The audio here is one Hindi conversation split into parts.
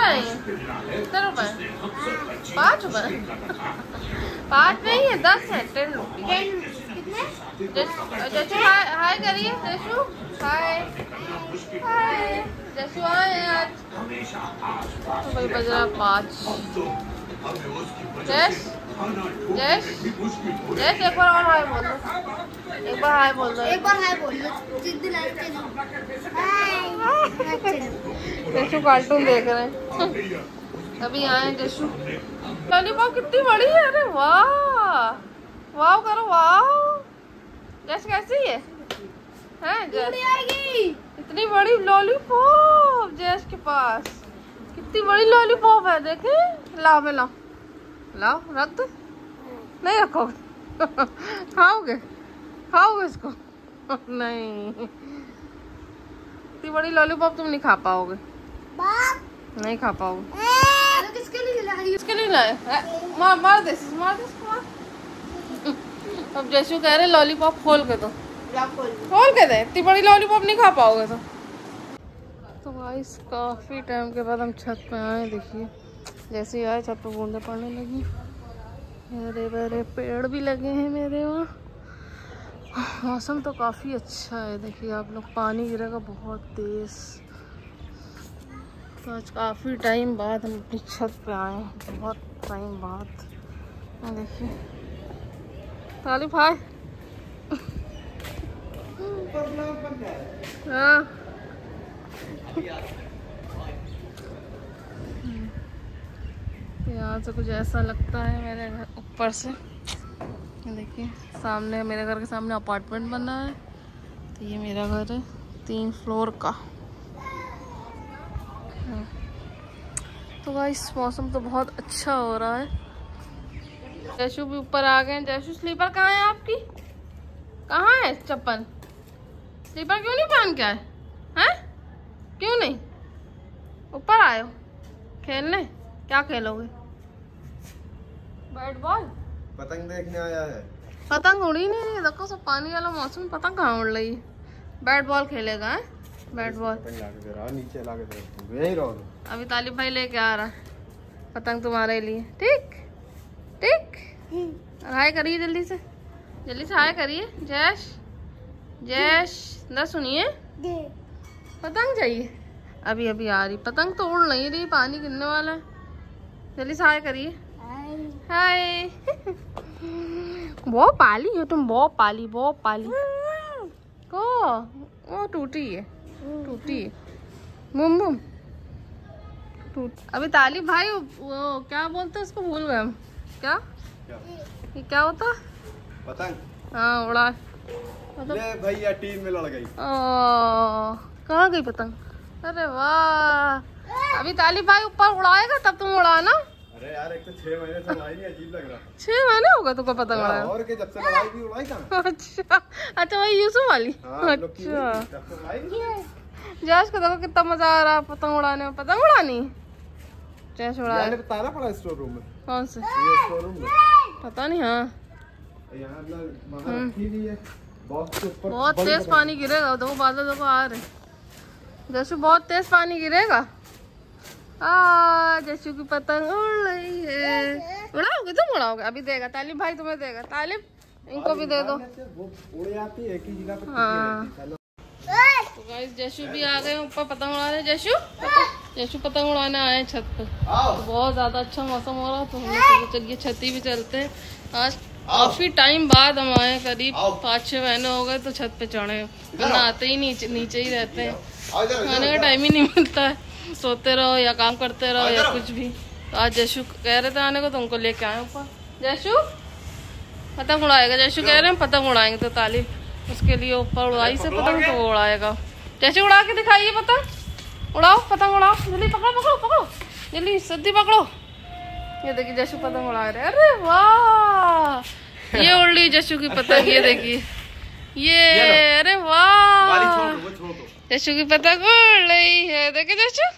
आएंगे? कितने रुपए? 5 रुपए? 5 नहीं है, 10 है। 10 रुपीज। जशु हाय करिए। जशु हाय हाय। जशु आए आज तो भाई बज रहा 5। जश जश जश एक बार और हाय बोल दो। एक बार हाय बोल दो। एक बार हाय बोल दो। जिद्दी लाइक के जशु कार्टून देख रहे हैं। अभी आए जशु। लॉलीपॉप कितनी बड़ी है। अरे वाह वाह करो वाह। जश कैसी है? हैं जश? इतनी बड़ी लॉलीपॉप जश के पास। कितनी बड़ी लॉलीपॉप है देखे। लाओ मैं लाओ लाओ रख दो। नहीं रखोगे? खाओगे खाओगे इसको? नहीं इतनी बड़ी लॉलीपॉप तुम नहीं खा पाओगे। नहीं खा पाओगे। किसके लिए लाए? मार दे मार दे। अब जशु कह रहे लॉलीपॉप खोल के दो। खोल के दे। इतनी बड़ी लॉलीपॉप नहीं खा पाओगे तो गाइस काफ़ी टाइम के बाद हम छत पे आए। देखिए जैसे ही आए छत पे बूंदे पड़ने लगी। हरे भरे पेड़ भी लगे हैं मेरे वहाँ। मौसम तो काफ़ी अच्छा है। देखिए आप लोग पानी गिरेगा बहुत तेज़। तो आज काफ़ी टाइम बाद हम अपनी छत पे आए हैं। बहुत टाइम बाद। देखिए तालिब हाय। हाँ यहाँ से कुछ ऐसा लगता है मेरे घर ऊपर से। देखिए सामने मेरे घर के सामने अपार्टमेंट बना है। तो ये मेरा घर है 3 फ्लोर का। तो गाइस मौसम तो बहुत अच्छा हो रहा है। जशु भी ऊपर आ गए। जशु स्लीपर कहाँ है आपकी? कहाँ है चप्पल? स्लीपर क्यों नहीं पहन के आए हैं? क्यों नहीं? ऊपर आए हो खेलने? क्या खेलोगे? Bat ball? पतंग देखने आया है। पतंग उड़ी नहीं रही। देखो सब पानी वाला मौसम, पतंग कहाँ उड़ रही है? बैट बॉल खेलेगा है? बैट बॉल नीचे ला के यही रहो। अभी तालिब भाई लेके आ रहा है पतंग तुम्हारे लिए। ठीक ठीक। हाय करिए जल्दी से हाय करिए। जश जश ना सुनिए पतंग चाहिए। अभी अभी आ रही पतंग तो उड़ नहीं रही। पानी गिरने वाला है। जल्दी से हाय करिए। हाय। बहुत पाली हो तुम। बहुत पाली को वो टूटी है बुम बुम टूट। अभी तालिब भाई वो क्या बोलते हैं उसको भूल गए हम। क्या ये क्या होता? पतंग। हाँ उड़ा मतलब भैया टीम में लड़ गई। कहाँ गई पतंग? अरे वाह। अभी तालिब भाई ऊपर उड़ाएगा तब तुम उड़ाना। अरे यार एक तो 6 महीने से उड़ाई नहीं। अजीब लग रहा। 6 महीने होगा तुमको पतंग उड़ाया? और के जब से लड़ाई भी उड़ाई कहाँ? अच्छा वही यूसुफ वाली। अच्छा जश को देखो कितना मजा आ रहा है पतंग उड़ाने में। पतंग उड़ानी जश उड़ा ताला पड़ा स्टोर रूम में। कौन से स्टोर रूम में? पता नहीं। हाँ बहुत तेज पानी गिरेगा। देखो बादल देखो आ रहे। जशु बहुत तेज पानी गिरेगा। जशु की पतंग उड़ रही है। उड़ाओगे तुम? उड़ाओगे? अभी देगा तालिब भाई तुम्हें देगा। तालिब इनको भी दे दो। उड़ जाती है एक ही जगह पे। हाँ तो गाइस जशु भी आ गए ऊपर पतंग उड़ाने। जशु पतंग उड़ाने आए छत पे। तो बहुत ज्यादा अच्छा मौसम हो रहा तो हम लोग चलिए छती भी चलते हैं। आज काफी टाइम बाद हम आए। करीब 5-6 महीने हो गए तो छत पे चढ़े। वरना आते ही नीचे ही रहते हैं। खाने का टाइम ही नहीं मिलता है। सोते रहो या काम करते रहो या कुछ भी। तो आज जशु कह रहे थे आने को तो उनको लेके आए ऊपर। जशु पतंग उड़ाएगा। जशु कह रहे हैं पतंग उड़ाएंगे तो तालिब उसके लिए ऊपर उड़ाई से पतंग तो वो उड़ाएगा। जैसे उड़ा के दिखाइए पतंग। उड़ाओ पतंग उड़ाओ जल्दी। पकड़ो जल्दी सीधी पकड़ो। ये देखिए जशु पतंग उड़ा रहे। अरे वाह ये उड़ ली जशु की पतंग। ये देखिए ये। अरे वाह जशु की पतंग उड़ रही है। देखिए जशु।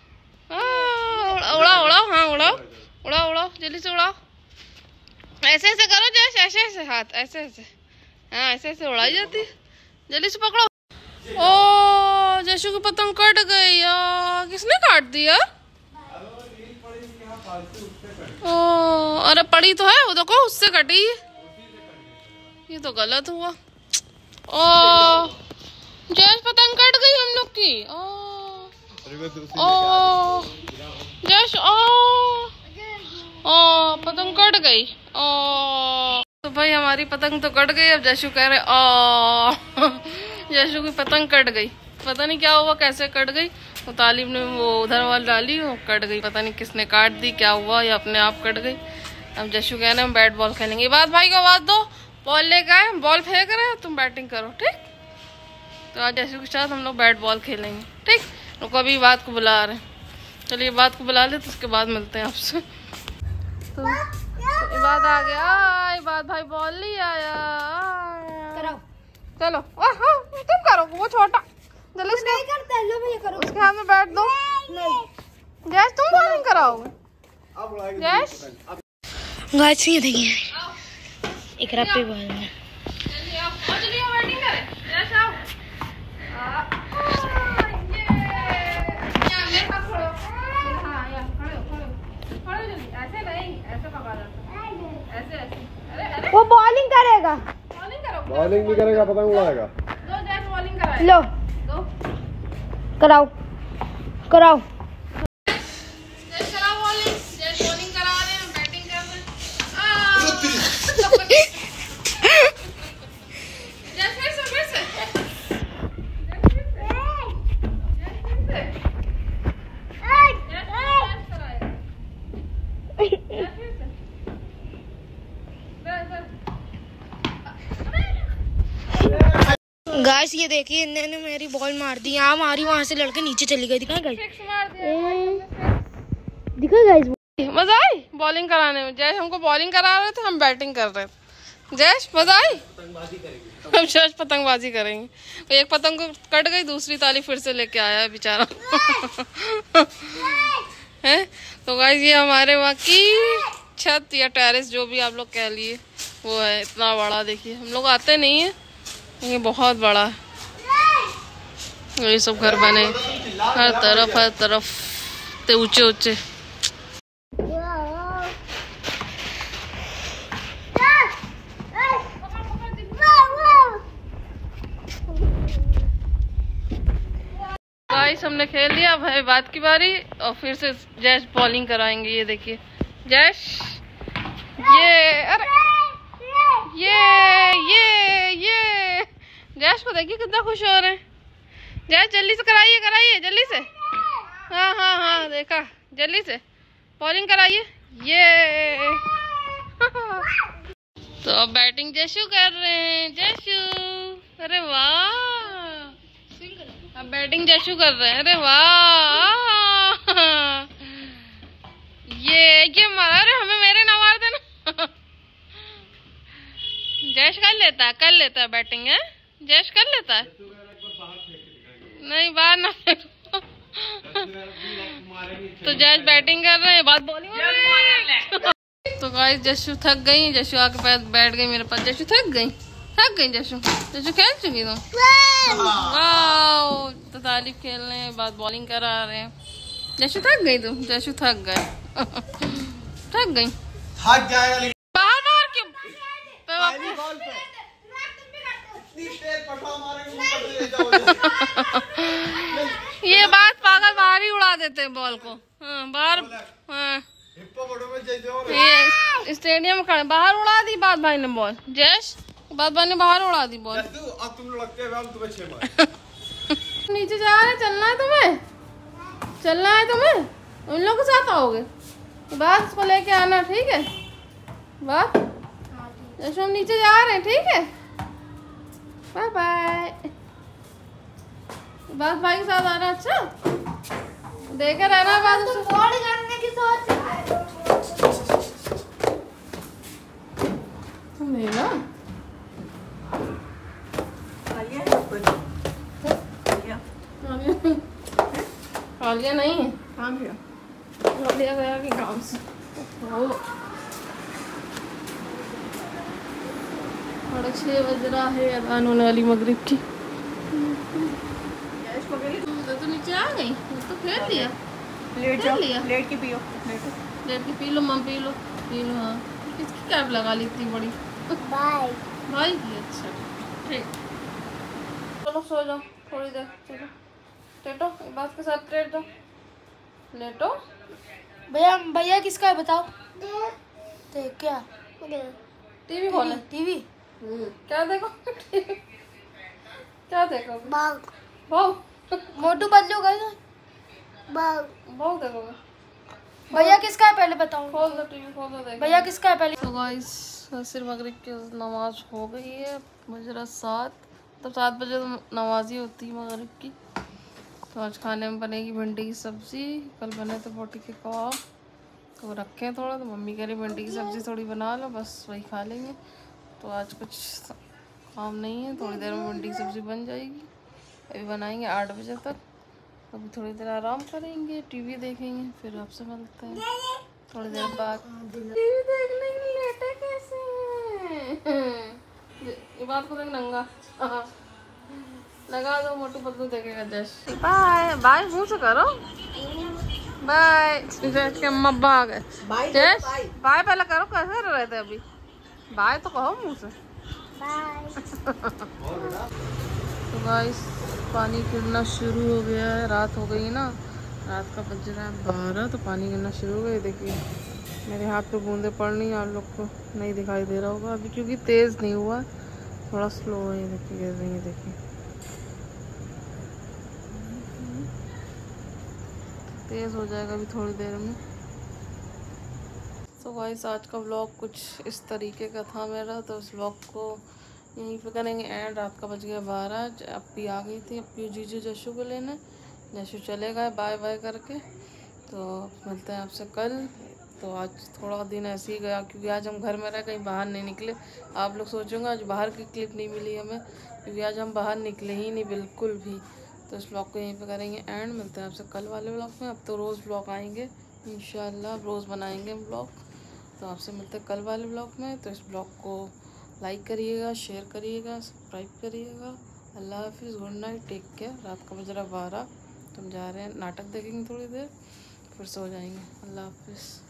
उड़ाओ। हाँ उड़ाओ जल्दी से उड़ाओ। ऐसे करो जैसे ऐसे हाथ ऐसे। हाँ ऐसे उड़ाई जाती है। जल्दी से पकड़ो। ओ जशु की पतंग कट गई यार। किसने काट दिया? ओ अरे पड़ी तो है वो, देखो उससे कटी, ये तो गलत हुआ। ओ जैश पतंग कट गई हम लोग की। ओ जैश पतंग कट गई। तो भाई हमारी पतंग तो कट गई। अब जैशु कह रहे जैशु की पतंग कट गई, पता नहीं क्या हुआ, कैसे कट गई। तो तालिब ने वो उधर वाली डाली, वो कट गई, पता नहीं किसने काट दी, क्या हुआ, या अपने आप कट गई। अब जैशु कह रहे हम बैट बॉल खेलेंगे। बात भाई को आवाज दो, बॉल लेकर आए, बॉल फेंक रहे हैं, तुम बैटिंग करो, ठीक। तो आज जैशु के साथ हम लोग बैट बॉल खेलेंगे, ठीक। रुको अभी बात को बुला रहे हैं, चलिए बात को बुला ले, तो उसके बाद मिलते हैं आपसे। तो इबाद आ गया, इबाद भाई बॉल नहीं आया। चलो तुम करो, वो छोटा जल्दी से नहीं करता, लो भैया करो, उसके हाथ में बैट दो। नहीं जैश तुम बॉलिंग कराओगे। जैश गाइस ये देखिए एक रप्पी बॉल है। चलिए आओ, चलिए बैटिंग करें। जैश आओ, ऐसे नहीं, ऐसे पकड़ा जाता है, ऐसे ऐसे। अरे वो बॉलिंग करेगा, बॉलिंग करो। बॉलिंग नहीं करेगा, पतंग उड़ाएगा। दो जैश बॉलिंग कराए, लो दो कराओ कराओ। जैश करा बॉलिंग, जैश बॉलिंग करा रहे हैं, बैटिंग कर रहे हैं। जैश फिर से जैश फिर गाइस ये देखिए इन्होंने मेरी बॉल मार दी, यहाँ मारी, वहाँ से लड़के नीचे चली गई। दिखा गाइस, दिखा गाइस। मजा आई बॉलिंग कराने में। जैश हमको बॉलिंग करा रहे थे, हम बैटिंग कर रहे थे। जैश मजा आई, हम जैश पतंगबाजी करेंगे। एक पतंग को कट गई, दूसरी ताली फिर से लेके आया है बेचारा। है तो गाइस ये हमारे वहाँ की छत या टेरेस जो भी आप लोग कह लिए वो है, इतना बड़ा। देखिए हम लोग आते नहीं है, ये बहुत बड़ा है। ये सब घर बने हर तरफ ते ऊंचे ऊंचे। गाइस हमने खेल लिया, अब है बात की बारी, और फिर से जैश बॉलिंग कराएंगे। ये देखिए जैश, ये अरे ये जैश को देखिए कितना खुश हो रहे हैं। जैश जल्दी से कराइए, कराइए जल्दी से। हाँ देखा, जल्दी से बॉलिंग कराइए। ये तो अब बैटिंग जैशु कर रहे हैं। जैशु, अरे वाह, अब बैटिंग जैशु कर रहे हैं। अरे वाह, ये मारा। अरे हमें मेरे ना मार देना। जैश कर लेता है बैटिंग, है जैश कर लेता है। नहीं बाहर ना फेंको। तो जैश बैटिंग कर रहे हैं, बात बॉलिंग। तो गाइस जैशु थक गई, जैशु आके बैठ गई मेरे पास। जैशु थक गई जैशु खेल चुकी तुम। वाह, तो तालिब खेल रहे हैं, बात बॉलिंग करा रहे हैं। जैशु थक गई तुम, जैशु थक गए। थक गई, थक जाएगा बाहर मार के ये बात पागल बाहर ही उड़ा देते हैं बॉल को। बाहर ये स्टेडियम खड़े, बाहर उड़ा दी बात भाई ने बॉल। जैश बात भाई ने बाहर उड़ा दी बॉल। अब तुम लोग लगते हैं हम तुम्हें 6 मार। नीचे जा रहे, चलना है तुम्हें, चलना है तुम्हें, उन लोगों के साथ आओगे। बात को लेके आना, ठीक है। बात जैसे हम नीचे जा रहे हैं, ठीक है। Bye bye. बात भाई के साथ आना, अच्छा देखे रहना। बात करने की सोच खालिया नहीं है, लिया गया कि काम से। साढ़े 6 बज रहा है, अज़ान होने वाली मगरिब की। तो नीचे आ गई, तो खेल लिया, लेट जाओ, लेट के पियो। लेट के पी लो मम, पी लो हाँ। किसकी कैप लगा ली इतनी बड़ी? बाय भाई की। अच्छा ठीक, चलो सो जाओ थोड़ी देर। चलो लेटो, एक बात के साथ लेटो, लेटो। भैया, भैया किसका है बताओ? देख क्या? टीवी खोले। टीवी क्या देखो? क्या देखो? बाग भाव मोटू पतलू गए बाग भाव देखोगे? भैया किसका है पहले बताओ? खोल दो टीवी, खोल दो देखो। भैया किसका है पहले? तो गाइस सिर मगरिब की नमाज हो गई है, बजरा 7, तो 7 बजे तो नमाज ही होती है मगरिब की। तो आज खाने में बनेगी भिंडी की सब्ज़ी, कल बने थे बोटी के कबाब, तो रखे हैं थोड़ा, तो मम्मी कह रही भिंडी की सब्ज़ी थोड़ी बना लो, बस वही खा लेंगे। तो आज कुछ काम नहीं है, थोड़ी देर में भिंडी की सब्ज़ी बन जाएगी। अभी बनाएंगे 8 बजे तक, अभी थोड़ी देर आराम करेंगे, टीवी देखेंगे, फिर आपसे मिलते हैं थोड़ी देर बाद। टीवी देखने के लिए लेटे कैसे? ये बात को देख नंगा। लगा दो, मोटू पतलू देखेगा जश। बाय बाय मुँह से करो, बाय। जश के अम्मा आ गए। जश बाय पहले करो, कैसे रह रहे थे अभी? बाय तो कहो मुँह से। तो गाइस पानी गिरना शुरू हो गया है, रात हो गई ना, रात का बज रहा है 12, तो पानी गिरना शुरू हो गया। देखिए मेरे हाथ पे बूंदे पड़ रही हैं, आप लोग को नहीं दिखाई दे रहा होगा अभी क्योंकि तेज़ नहीं हुआ, थोड़ा स्लो है। ये देखिए गिर रही है, देखिए तेज़ हो जाएगा अभी थोड़ी देर में। तो गाइस आज का व्लॉग कुछ इस तरीके का था मेरा, तो इस व्लॉग को यहीं पे करेंगे एंड। रात का बज गया 12, अप्पी आ गई थी, अप्पी जीजू जशु को लेने, जशु चले गए बाय बाय करके। तो मिलते हैं आपसे कल। तो आज थोड़ा दिन ऐसे ही गया क्योंकि आज हम घर में रहे, कहीं बाहर नहीं निकले। आप लोग सोचेंगे आज बाहर की क्लिप नहीं मिली हमें, क्योंकि आज हम बाहर निकले ही नहीं बिल्कुल भी। तो इस ब्लॉग को यहीं पे करेंगे एंड, मिलते हैं आपसे कल वाले ब्लॉग में। अब तो रोज़ ब्लॉग आएंगे इंशाल्लाह, रोज़ बनाएंगे ब्लॉग। तो आपसे मिलते हैं कल वाले ब्लॉग में। तो इस ब्लॉग को लाइक करिएगा, शेयर करिएगा, सब्सक्राइब करिएगा। अल्लाह हाफिज़, गुड नाइट, टेक केयर। रात का बज रहा 12, तुम जा रहे हैं नाटक देखेंगे थोड़ी देर, फिर सो जाएंगे। अल्लाह हाफिज़।